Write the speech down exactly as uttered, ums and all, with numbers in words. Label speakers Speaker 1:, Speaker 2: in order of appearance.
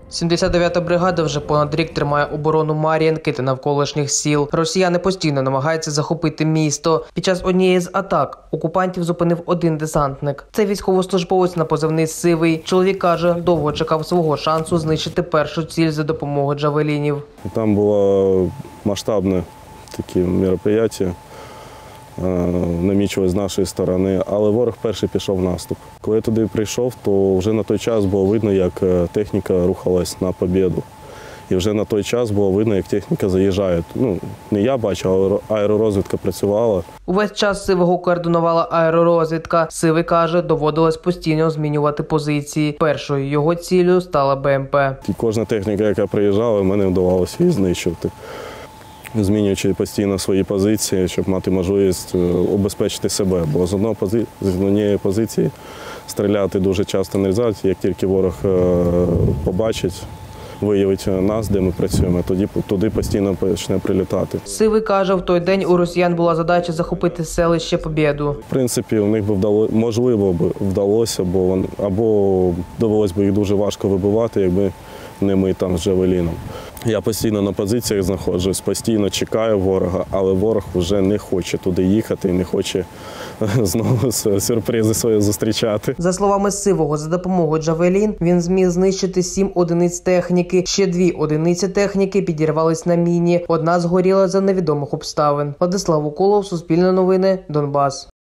Speaker 1: сімдесят дев'ята бригада вже понад рік тримає оборону Мар'їнки та навколишніх сіл. Росіяни постійно намагаються захопити місто. Під час однієї з атак окупантів зупинив один десантник. Це військовослужбовець на позивний «Сивий». Чоловік каже, довго чекав свого шансу знищити першу ціль за допомогою джавелінів.
Speaker 2: Там було масштабне таке мероприятие, намічувалось з нашої сторони, але ворог перший пішов в наступ. Коли я туди прийшов, то вже на той час було видно, як техніка рухалась на побєду. І вже на той час було видно, як техніка заїжджає. Ну, не я бачив, а аеророзвідка працювала.
Speaker 1: Увесь час Сивого координувала аеророзвідка. Сивий каже, доводилось постійно змінювати позиції. Першою його ціллю стала Б М П.
Speaker 2: І кожна техніка, яка приїжджала, мені вдавалося її знищувати. Змінюючи постійно свої позиції, щоб мати можливість обезпечити себе. Бо з одної позиції, з однієї позиції стріляти дуже часто не можна. Як тільки ворог побачить, виявить нас, де ми працюємо, тоді туди постійно почне прилітати.
Speaker 1: Сивий каже, в той день у росіян була задача захопити селище Побєду.
Speaker 2: В принципі, у них би вдало, можливо б вдалося, бо вони, або довелось би їх дуже важко вибивати, якби не ми там з джавеліном. Я постійно на позиціях знаходжусь, постійно чекаю ворога, але ворог вже не хоче туди їхати, не хоче знову сюрпризи свої зустрічати.
Speaker 1: За словами Сивого, за допомогою джавелін він зміг знищити сім одиниць техніки. Ще дві одиниці техніки підірвались на міні. Одна згоріла за невідомих обставин. Владислав Уколов, Суспільне новини, Донбас.